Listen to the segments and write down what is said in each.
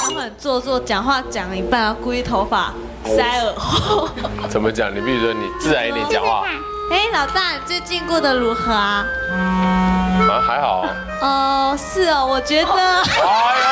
很做作，讲话讲一半，故意头发塞耳后。 怎么讲？你比如说你自然一点讲话。 哎，老大，你最近过得如何啊？ 啊，还好。 哦，是哦，我觉得。 哎呦！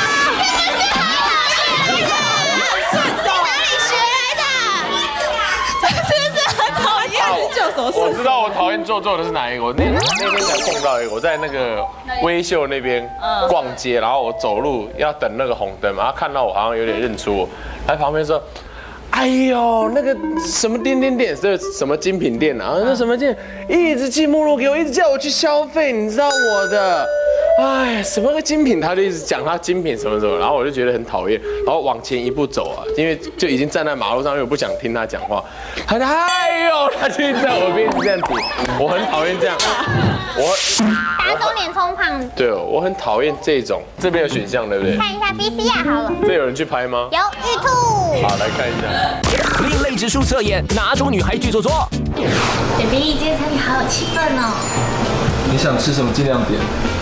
我知道我讨厌做作的是哪一个。我那天才碰到一个，我在那个威秀那边逛街，然后我走路要等那个红灯嘛，然后看到我好像有点认出我，在旁边说：“哎呦，那个什么店，这什么精品店啊？那什么店，一直寄目录给我，一直叫我去消费，你知道我的。”哎，什么个精品，他就一直讲他精品什么什么，然后我就觉得很讨厌，然后往前一步走啊，因为就已经站在马路上，因为我不想听他讲话。他就哎呦，他就一直在我边这样子，我很讨厌这样。 打肿脸充胖。 对，我很讨厌这种。这边有选项对不对？ 看一下 BC 啊，好了。 这有人去拍吗？ 有玉兔。 好，来看一下。 另类指数测验，哪种女孩最做作 ？baby， 今天餐厅好有气氛哦。 你想吃什么尽量点。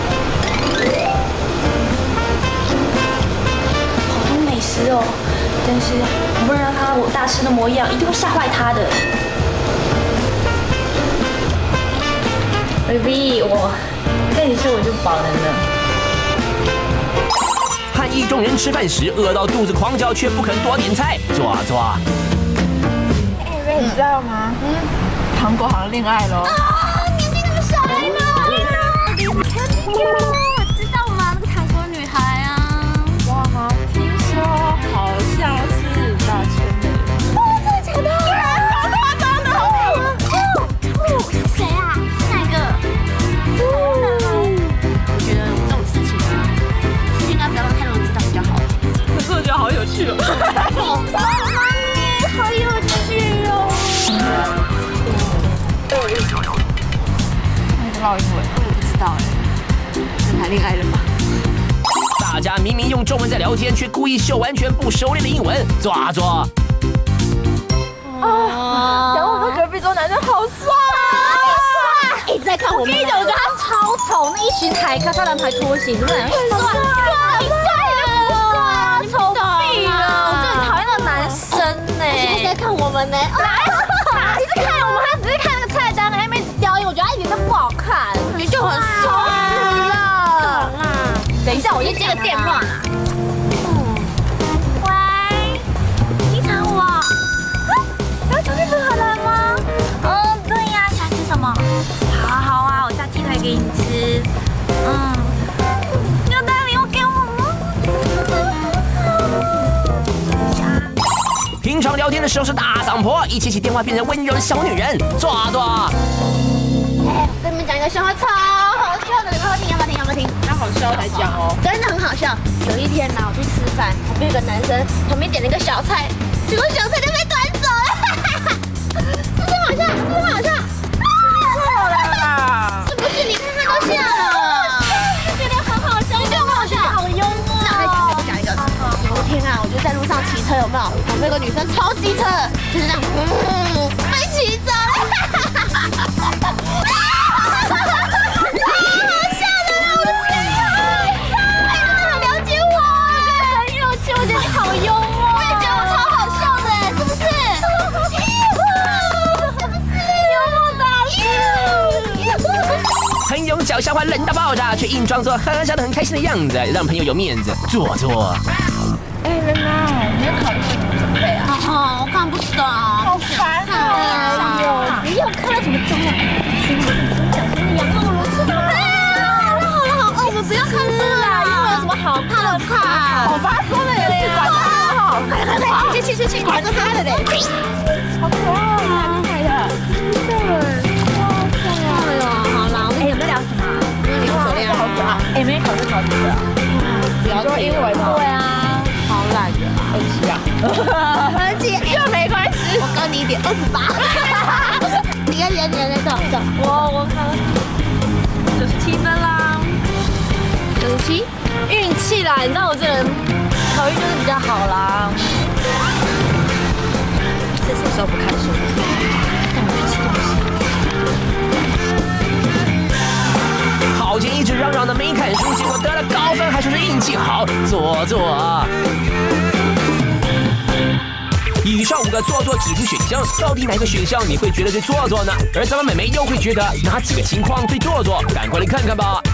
哦，但是我不能让他我大吃的模样，一定会吓坏他的。baby， 我跟你说我就饱了呢。 和意中人吃饭时饿到肚子狂叫，却不肯多点菜，做。 哎，你知道吗？糖果好像恋爱喽。 啊，年纪那么小还恋爱了？我知道吗？那个糖果女孩啊。 哇，好像是大千美。 哦，真的假的？ 超夸张的。 谁啊？哪个？ 我觉得这种事情啊，应该不要让太多人知道比较好。 可是我觉得好有趣哦。 好有趣哦。 那个唠英文，我也不知道哎。真谈恋爱了吗？ 大家明明用中文在聊天，却故意秀完全不熟练的英文，做。 啊！然后我们隔壁桌男生好帅， 一直在看我们。我跟你讲，我觉得他超丑，那一群台看他男排拖鞋，真的很帅，太帅了，丑毙了！我最讨厌那个男生呢，一直在看我们呢。哪一直看我们？他只是看那个菜单，还没一直叼烟。我觉得他一点都不好看，我觉得就很丑死了。等一下，我去接个电话啦。喂，你找我？要出去吃荷兰吗？对呀，想吃什么？好啊，我叫鸡腿给你吃。要带礼物给我吗？ 平常聊天的时候是大嗓婆，一接起电话变成温柔的小女人，做。 我跟你们讲一个笑话，超好笑的，你们要听？要不要听？ 要好笑才讲哦。 真的很好笑。有一天呢，我去吃饭，旁边有个男生，旁边点了一个小菜，结果小菜就被端走了。是不是好笑？ 错了啦！ 是不是？你看他都笑了，觉得很好笑，你觉得很好笑，好幽默。那再讲一个。有一天啊，我就在路上骑车，有没有？旁边有个女生超机车，就是这样，被骑走了。我觉得你好幽默，我也觉得我超好笑的，是不是？幽默的， 朋友讲笑话冷到爆炸，却硬装作呵笑得很开心的样子，让朋友有面子，做。 哎，人呐，你要考虑怎么准备啊？ 我看不懂，好烦啊！不要看什么中文，讲什么羊肉炉吃的。好，我们不要看书啦，因为有什么好看的看？ 我爸说了耶，管他好。 快，去，管着他的嘞。 好可爱啊，厉害的。 哎呦，好啦，我们在聊什么？你手链好可爱。哎，没考虑考这个啊？ 聊说英文吗？ 对啊，好懒的。 27啊。 这没关系，我高你一点，28。你看，走。我看 97分啦。 97，运气啦，你知道我这人考运就是比较好啦。 是什么时候不看书？带我去吃东西。 好早前一直嚷嚷的没看书，结果得了高分，还说是运气好，做作。以上5个做作指数选项，到底哪个选项你会觉得最做作呢？而咱们美眉又会觉得哪几个情况最做作？赶快来看看吧。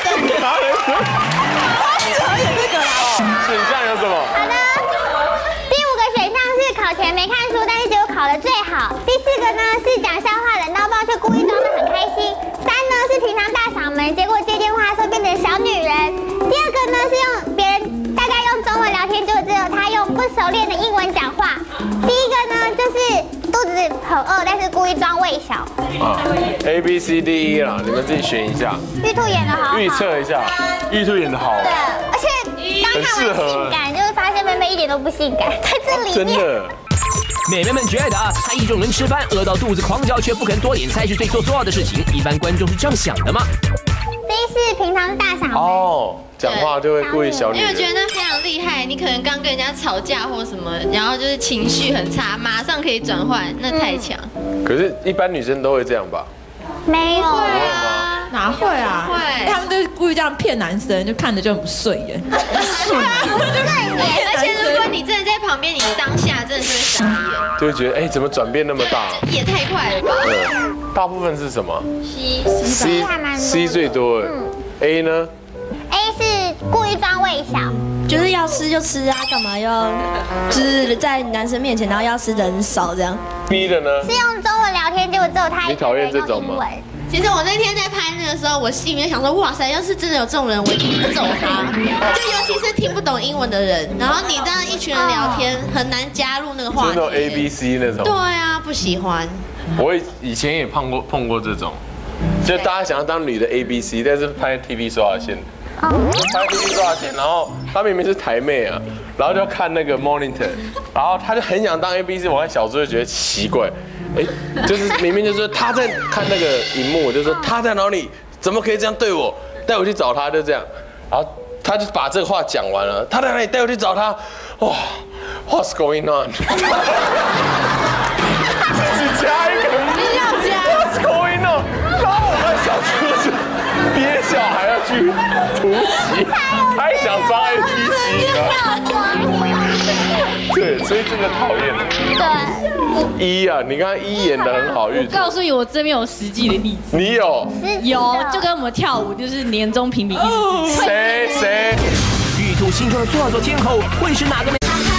选项有什么？ 好的，第5个选项是考前没看书，但是结果考得最好。第4个呢是讲笑话冷到爆，却故意装得很开心。3呢是平常大嗓门，结果接电话的时候变成小女人。第2个呢是用别人大概用中文聊天，就只有他用不熟练的英文讲话。第1个呢就是肚子很饿，但是故意装胃小。 A B C D E 啦，你们自己选一下。 玉兔演得好好， 预测一下，玉兔演得好。 对，而且刚看完性感，就会发现妹妹一点都不性感，在这里面。 真的。 妹妹们觉得她一众人吃饭饿到肚子狂叫，却不肯多点菜是最做作的事情。一般观众是这样想的吗？ 第1是平常大嗓门。 哦，讲话就会故意小女人。 因为我觉得那非常厉害，你可能刚跟人家吵架或什么，然后就是情绪很差，马上可以转换，那太强。 可是，一般女生都会这样吧？ 没会啊， 哪会啊？ 会， 他们都故意这样骗男生，就看着就很不顺眼。 而且如果你真的在旁边，你当下真的是会傻眼， 就会觉得怎么转变那么大？ 也太快了吧？ 大部分是什么 C 最多的。A 呢 ？A 是故意装胃小。 就是要吃就吃啊，干嘛要就是在男生面前，然后要吃人少这样。 B 的呢？ 是用中文聊天，结果只有他你讨厌这种吗？ 其实我那天在拍那个时候，我心里面想说，哇塞，要是真的有这种人，我一定不揍他。就尤其是听不懂英文的人，然后你这样一群人聊天，很难加入那个话题。 那种 A B C 那种。 对啊，不喜欢。 我以前也碰过这种，就大家想要当女的 A B C， 但是拍 TV 刷线。拍 TV 多少钱？然后她明明是台妹啊，然后就要看那个 monitor， 然后她就很想当 ABC。我看小时候就觉得奇怪，就是明明就是她在看那个荧幕，我就说她在哪里，怎么可以这样对我？带我去找她，就这样。然后她就把这个话讲完了，她在哪里？带我去找她。哇 ，What's going on？ 只加一个， 一定要加 What's going on？ 然后我们小时候憋笑还要去突袭，还想装 ABC 对，所以这个讨厌。对。一啊，你刚刚一演得很好， 我告诉你，我这边有实际的例子。 你有？ 有，就跟我们跳舞，就是年终评比一直。 谁？ 玉兔心中的做作天后会是哪个呢？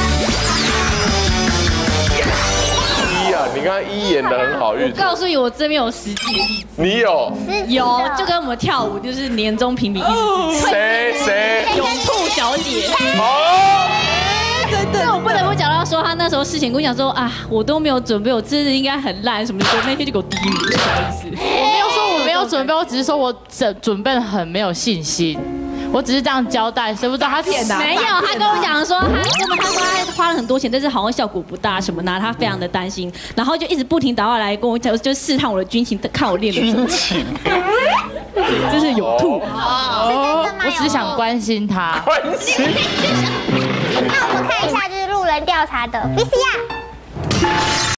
一啊，你刚刚一演得很好， 我告诉你，我这边有实际的例子。 你有？ 有，就跟我们跳舞，就是年终评比一直。 谁？ 永兔小姐。 哦。 真的，我不得不讲到说，他那时候事前跟我讲说啊，我都没有准备，我真的应该很烂什么的，那天就给我第一名，是什么意思？ 我没有说我没有准备，我只是说我准备的很没有信心。我只是这样交代，谁不知道他骗的？ 没有，他跟我讲说，他说他花了很多钱，但是好像效果不大什么的，他非常的担心，然后就一直不停打话来跟我讲，就试探我的军情，看我练的怎么。军情，这是有兔。 哦，我只是想关心他。 关心。 那我们看一下，就是路人调查的 VCR。